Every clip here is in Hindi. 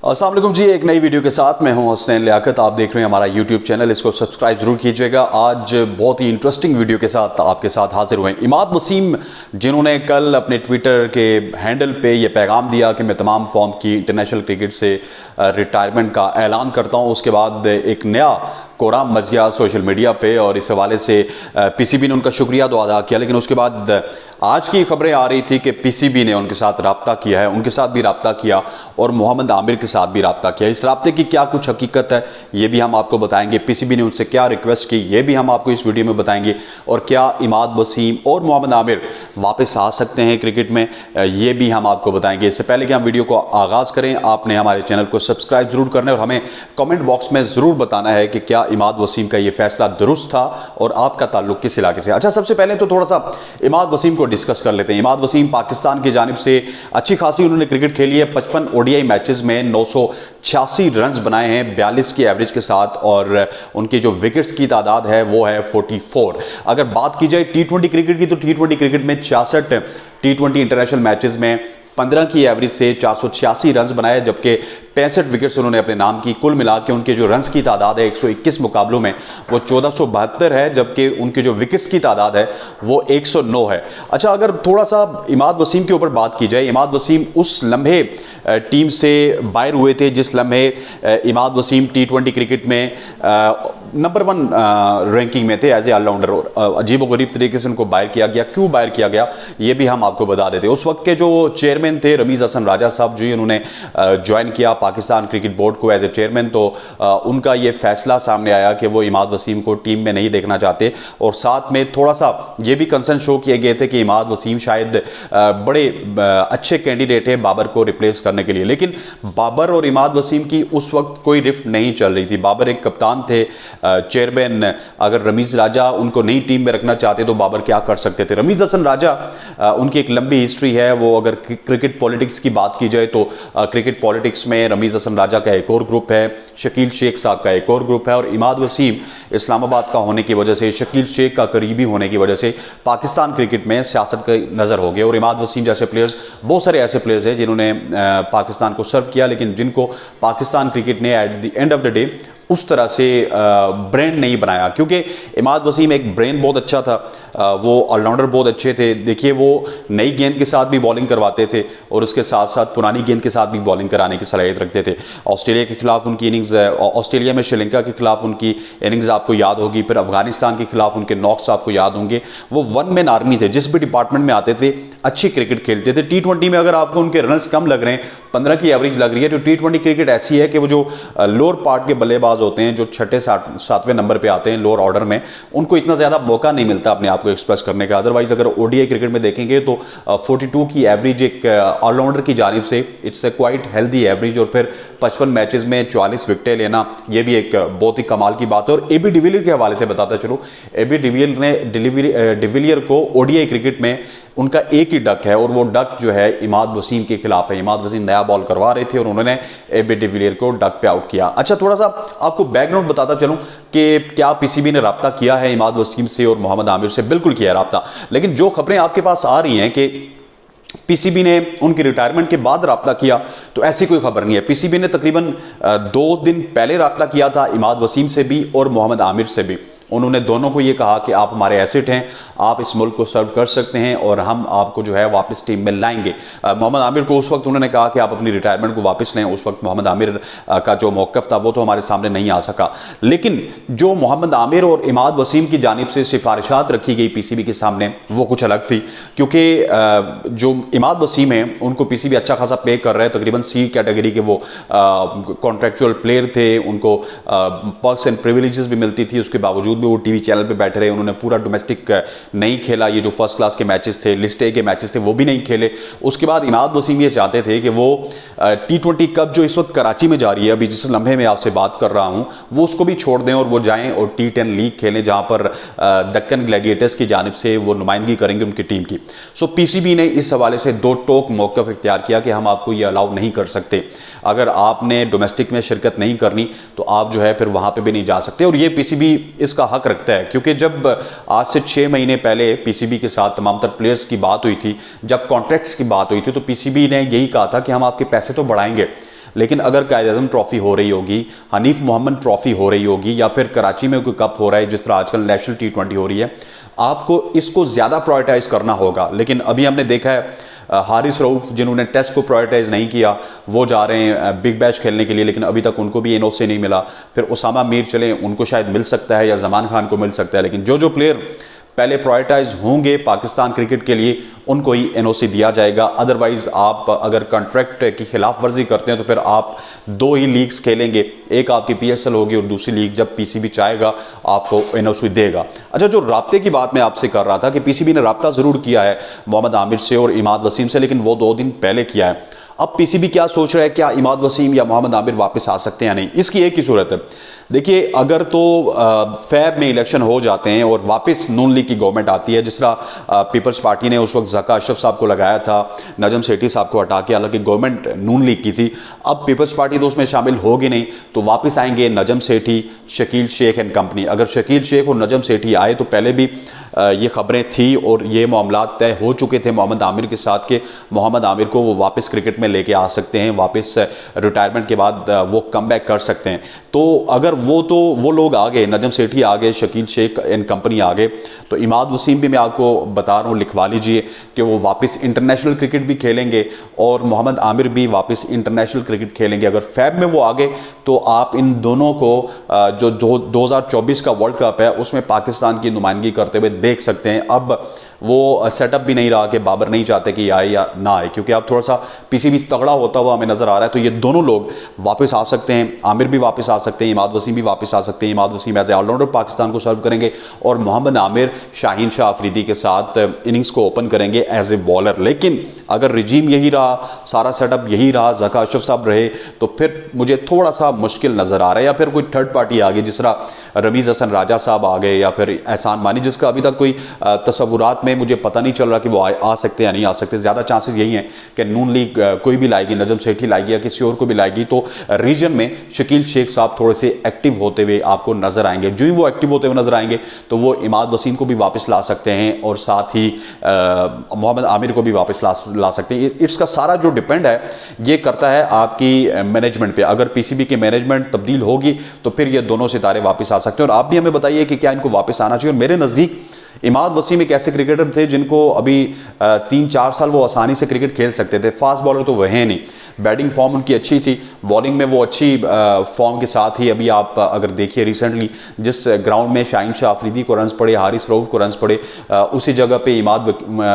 अस्सलाम वालेकुम जी, एक नई वीडियो के साथ मैं हूं हसनैन लियाकत। आप देख रहे हैं हमारा यूट्यूब चैनल, इसको सब्सक्राइब जरूर कीजिएगा। आज बहुत ही इंटरेस्टिंग वीडियो के साथ आपके साथ हाजिर हुए इमाद वसीम, जिन्होंने कल अपने ट्विटर के हैंडल पे ये पैगाम दिया कि मैं तमाम फॉर्म की इंटरनेशनल क्रिकेट से रिटायरमेंट का ऐलान करता हूं। उसके बाद एक नया कोराम मच गया सोशल मीडिया पे और इस हवाले से पीसीबी ने उनका शुक्रिया तो अदा किया, लेकिन उसके बाद आज की खबरें आ रही थी कि पीसीबी ने उनके साथ रब्ता किया है, उनके साथ भी रब्ता किया और मोहम्मद आमिर के साथ भी रब्ता किया। इस रब्ते की क्या कुछ हकीकत है ये भी हम आपको बताएंगे। पीसीबी ने उनसे क्या रिक्वेस्ट की ये भी हम आपको इस वीडियो में बताएंगे, और क्या इमाद वसीम और मोहम्मद आमिर वापस आ सकते हैं क्रिकेट में, ये भी हम आपको बताएंगे। इससे पहले कि हम वीडियो को आगाज़ करें, आपने हमारे चैनल को सब्सक्राइब जरूर करना है और हमें कॉमेंट बॉक्स में ज़रूर बताना है कि क्या इमाद वसीम का ये फैसला दुरुस्त था और आपका ताल्लुक किस इलाके से। अच्छा, सबसे पहले तो थोड़ा सा इमाद वसीम को डिस्कस कर लेते हैं। इमाद वसीम पाकिस्तान की जानिब से अच्छी खासी उन्होंने क्रिकेट खेली है। 55 ओडीआई मैचेस में 986 रन बनाए हैं 42 की एवरेज के साथ, और उनकी जो विकेट्स की तादाद है वो है 44। अगर बात की जाए टी20 क्रिकेट की, तो टी20 क्रिकेट में 66 टी20 इंटरनेशनल मैचेस में 15 की एवरेज से 486 रन बनाए, जबकि 65 विकेट्स उन्होंने अपने नाम की। कुल मिला के उनके जो रन्स की तादाद है 121 मुकाबलों में वो 1472 है, जबकि उनके जो विकेट्स की तादाद है वो 109 है। अच्छा, अगर थोड़ा सा इमाद वसीम के ऊपर बात की जाए, इमाद वसीम उस लम्हे टीम से बाहर हुए थे जिस लम्हे इमाद वसीम टी20 क्रिकेट में नंबर 1 रैंकिंग में थे एज ए ऑलराउंडर, और अजीब व गरीब तरीके से उनको बाहर किया गया। क्यों बाहर किया गया ये भी हम आपको बता देते। उस वक्त के जो चेयरमैन थे रमीज़ हसन राजा साहब जी, उन्होंने ज्वाइन किया पाकिस्तान क्रिकेट बोर्ड को एज ए चेयरमैन, तो उनका ये फैसला सामने आया कि वो इमाद वसीम को टीम में नहीं देखना चाहते, और साथ में थोड़ा सा ये भी कंसर्न शो किए गए थे कि इमाद वसीम शायद बड़े अच्छे कैंडिडेट है बाबर को रिप्लेस करने के लिए। लेकिन बाबर और इमाद वसीम की उस वक्त कोई रिफ्ट नहीं चल रही थी। बाबर एक कप्तान थे, चेयरमैन, अगर रमीज़ राजा उनको नई टीम में रखना चाहते तो बाबर क्या कर सकते थे। रमीज़ हसन राजा उनकी एक लंबी हिस्ट्री है। वो अगर क्रिकेट पॉलिटिक्स की बात की जाए तो क्रिकेट पॉलिटिक्स में रमीज़ हसन राजा का एक और ग्रुप है, शकील शेख साहब का एक और ग्रुप है, और इमाद वसीम इस्लामाबाद का होने की वजह से, शकील शेख का करीबी होने की वजह से पाकिस्तान क्रिकेट में सियासत की नज़र हो गई। और इमाद वसीम जैसे प्लेयर्स, बहुत सारे ऐसे प्लेयर्स हैं जिन्होंने पाकिस्तान को सर्व किया, लेकिन जिनको पाकिस्तान क्रिकेट ने at the end of the day उस तरह से ब्रेन नहीं बनाया, क्योंकि इमाद वसीम एक ब्रेन बहुत अच्छा था, वो ऑलराउंडर बहुत अच्छे थे। देखिए, वो नई गेंद के साथ भी बॉलिंग करवाते थे और उसके साथ साथ पुरानी गेंद के साथ भी बॉलिंग कराने की सलाहियत रखते थे। ऑस्ट्रेलिया के खिलाफ उनकी इनिंग्स, ऑस्ट्रेलिया में श्रीलंका के खिलाफ उनकी इनिंग्स आपको याद होगी, फिर अफगानिस्तान के खिलाफ उनके नॉक्स आपको याद होंगे। वो वन मैन आर्मी थे, जिस भी डिपार्टमेंट में आते थे अच्छी क्रिकेट खेलते थे। टी20 में अगर आपको उनके रन्स कम लग रहे हैं, 15 की एवरेज लग रही है, तो टी20 क्रिकेट ऐसी है कि वो जो लोअर पार्ट के बल्लेबाज होते हैं, जो छठे सातवें नंबर पे आते हैं लोअर ऑर्डर में, उनको इतना ज्यादा मौका नहीं मिलता अपने आप को एक्सप्रेस करने का। अदरवाइज अगर ओडीआई क्रिकेट में देखेंगे तो 42 की एवरेज एक ऑलराउंडर की जानिब से it's a quite healthy average, और फिर 55 मैचेस में 44 विकेटें लेना, ये भी एक बहुत ही कमाल की बात है। और एबी डिविलियर के हवाले से बताता चलो, एबी डिविलियर को ओडीआई क्रिकेट में उनका एक ही डक है, और वो डक जो है इमाद वसीम के खिलाफ है। इमाद वसीम नया बॉल करवा रहे थे और उन्होंने एबी डिविलियर को डक पे आउट किया। अच्छा, थोड़ा सा आपको बैकग्राउंड बताता चलूं कि क्या पीसीबी ने रब्ता किया है इमाद वसीम से और मोहम्मद आमिर से। बिल्कुल किया है रब्ता, लेकिन जो खबरें आपके पास आ रही हैं कि पीसीबी ने उनकी रिटायरमेंट के बाद रब्ता किया, तो ऐसी कोई खबर नहीं है। पीसीबी ने तकरीबन 2 दिन पहले रब्ता किया था इमाद वसीम से भी और मोहम्मद आमिर से भी। उन्होंने दोनों को ये कहा कि आप हमारे एसेट हैं, आप इस मुल्क को सर्व कर सकते हैं और हम आपको जो है वापस टीम में लाएंगे। मोहम्मद आमिर को उस वक्त उन्होंने कहा कि आप अपनी रिटायरमेंट को वापस लें। उस वक्त मोहम्मद आमिर का जो मौक़िफ़ था वो तो हमारे सामने नहीं आ सका, लेकिन जो मोहम्मद आमिर और इमाद वसीम की जानिब से सिफारिशात रखी गई पीसीबी के सामने वो कुछ अलग थी, क्योंकि जो इमाद वसीम है उनको पीसीबी अच्छा खासा पे कर रहा है। तकरीबन सी कैटेगरी के वो कॉन्ट्रैक्चुअल प्लेयर थे, उनको पर्क्स एंड प्रिविलेजेस भी मिलती थी, उसके बावजूद भी वो टीवी चैनल पे बैठे रहे। उन्होंने पूरा डोमेस्टिक नहीं खेला, ये जो फर्स्ट क्लास के मैचेस थे, लिस्ट ए के मैचेस थे, वो भी नहीं खेले। उसके बाद इमाद वसीम ये चाहते थे कि वो टी20 कप जो इस वक्त कराची में जा रही है, अभी जिस लम्हे में आपसे बात कर रहा हूं, वो उसको भी छोड़ दें और वो जाएं और टी10 लीग खेलें, जहां पर दक्कन ग्लैडिएटर्स की जानिब से वो नुमाइंदगी करेंगे उनकी टीम की। सो पीसीबी ने इस हवाले से 2 टोक मौक़िफ़ इख्तियार किया कि हम आपको ये अलाउ नहीं कर सकते। अगर आपने डोमेस्टिक में शिरकत नहीं करनी तो आप जो है फिर वहां पे भी नहीं जा सकते। और ये पीसीबी इसका हक रखता है, क्योंकि जब आज से 6 महीने पहले पीसीबी के साथ तमाम तर प्लेयर्स की बात हुई थी, जब कॉन्ट्रैक्ट्स की बात हुई थी, तो पीसीबी ने यही कहा था कि हम आपके पैसे तो बढ़ाएंगे, लेकिन अगर कायद-ए-आज़म ट्रॉफी हो रही होगी, हनीफ मोहम्मद ट्रॉफी हो रही होगी, या फिर कराची में कोई कप हो रहा है जिस तरह आजकल नेशनल T20 हो रही है, आपको इसको ज़्यादा प्रायोरिटाइज करना होगा। लेकिन अभी हमने देखा है हारिस रऊफ जिन्होंने टेस्ट को प्रायोरिटाइज नहीं किया, वो जा रहे हैं बिग बैश खेलने के लिए, लेकिन अभी तक उनको भी एनओसी नहीं मिला। फिर उसामा मीर चले, उनको शायद मिल सकता है, या जमान खान को मिल सकता है। लेकिन जो प्लेयर पहले प्रायोरिटाइज होंगे पाकिस्तान क्रिकेट के लिए, उनको ही एनओसी दिया जाएगा। अदरवाइज आप अगर कॉन्ट्रैक्ट की खिलाफ वर्जी करते हैं तो फिर आप 2 ही लीग्स खेलेंगे, एक आपकी PSL होगी और दूसरी लीग जब PCB चाहेगा आपको एनओसी देगा। अच्छा, जो राब्ते की बात मैं आपसे कर रहा था कि PCB ने राब्ता ज़रूर किया है मोहम्मद आमिर से और इमाद वसीम से, लेकिन वो 2 दिन पहले किया है। अब PCB क्या सोच रहा है, क्या इमाद वसीम या मोहम्मद आमिर वापस आ सकते हैं या नहीं? इसकी एक ही सूरत है, देखिए, अगर तो फैब में इलेक्शन हो जाते हैं और वापस नून लीग की गवर्नमेंट आती है, जिस तरह पीपल्स पार्टी ने उस वक्त ज़का अशरफ साहब को लगाया था, नजम सेठी साहब को हटा के, हालांकि गवर्नमेंट नून लीग की थी। अब पीपल्स पार्टी तो उसमें शामिल होगी नहीं, तो वापस आएंगे नजम सेठी, शकील शेख एंड कंपनी। अगर शकील शेख और नजम सेठी आए तो पहले भी ये खबरें थी और ये मामला तय हो चुके थे मोहम्मद आमिर के साथ के मोहम्मद आमिर को वो वापस क्रिकेट में लेके आ सकते हैं, वापस रिटायरमेंट के बाद वो कम बैक कर सकते हैं। तो अगर वो लोग आ गए, नजम सेठी आ गए, शकील शेख एंड कंपनी आ गए, तो इमाद वसीम भी मैं आपको बता रहा हूँ, लिखवा लीजिए कि वो वापस इंटरनेशनल क्रिकेट भी खेलेंगे और मोहम्मद आमिर भी वापस इंटरनेशनल क्रिकेट खेलेंगे। अगर फैब में वो आ गए तो आप इन दोनों को जो 2024 का वर्ल्ड कप है उसमें पाकिस्तान की नुमाइंदगी करते हुए देख सकते हैं। अब वो सेटअप भी नहीं रहा कि बाबर नहीं चाहते कि आए या ना आए, क्योंकि अब थोड़ा सा PCB तगड़ा होता हुआ हमें नजर आ रहा है। तो ये दोनों लोग वापस आ सकते हैं, आमिर भी वापस आ सकते हैं, इमाद वसीम भी वापस आ सकते हैं। Imad Wasim as a all rounder Pakistan को सर्व करेंगे और मोहम्मद आमिर शाहीन शाह अफरीदी के साथ इनिंग्स को ओपन करेंगे एज ए बॉलर। लेकिन अगर रिजीम यही रहा, सारा सेटअप यही रहा, ज़का अशरफ साहब रहे, तो फिर मुझे थोड़ा सा मुश्किल नजर आ रहा है। या फिर कोई थर्ड पार्टी आ गई, जिस तरह रमीज़ हसन राजा साहब आ गए, या फिर एहसान मानी, जिसका अभी तक कोई तस्वुरात में मुझे पता नहीं चल रहा कि वो आ सकते हैं या नहीं आ सकते। ज़्यादा चांसेस यही हैं कि नून लीग कोई भी लाएगी, नजम सेठी लाएगी या किसी और को भी लाएगी, तो रीजन में शकील शेख साहब थोड़े से एक्टिव होते हुए आपको नजर आएंगे। जो ही वो एक्टिव होते हुए नजर आएंगे तो वो इमाद वसीम को भी वापस ला सकते हैं और साथ ही मोहम्मद आमिर को भी वापस ला सकते हैं। इसका सारा जो डिपेंड है ये करता है आपकी मैनेजमेंट पे। अगर PCB की मैनेजमेंट तब्दील होगी तो फिर ये दोनों सितारे वापस आ सकते हैं। और आप भी हमें बताइए कि क्या इनको वापस आना चाहिए। और मेरे नज़दीक इमाद वसीम एक ऐसे क्रिकेटर थे जिनको अभी 3-4 साल वो आसानी से क्रिकेट खेल सकते थे। फास्ट बॉलर तो वह है नहीं, बैटिंग फॉर्म उनकी अच्छी थी, बॉलिंग में वो अच्छी फॉर्म के साथ ही अभी आप अगर देखिए रिसेंटली जिस ग्राउंड में शाहीन शाह अफरीदी को रन्स पड़े, हारिस रऊफ को रन्स पड़े, उसी जगह पे इमाद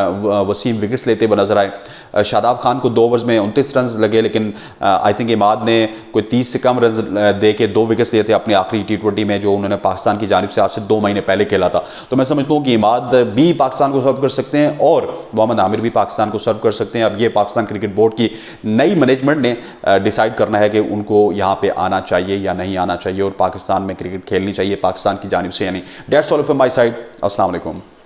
वसीम विकेट्स लेते हुए नजर आए। शादाब खान को 2 ओवर्स में 29 रन लगे, लेकिन आई थिंक इमाद ने कोई 30 से कम रन दे के 2 विकेट्स लिए थे अपने आखिरी T20 में, जो उन्होंने पाकिस्तान की जानिब से आज से 2 महीने पहले खेला था। तो मैं समझता हूँ कि इमाद भी पाकिस्तान को सर्व कर सकते हैं और मोहम्मद आमिर भी पाकिस्तान को सर्व कर सकते हैं। अब ये पाकिस्तान क्रिकेट बोर्ड की नई मैनेजमेंट ने डिसाइड करना है कि उनको यहाँ पे आना चाहिए या नहीं आना चाहिए और पाकिस्तान में क्रिकेट खेलनी चाहिए पाकिस्तान की जानिब से या नहीं। That's all from my side. अस्सलाम वालेकुम।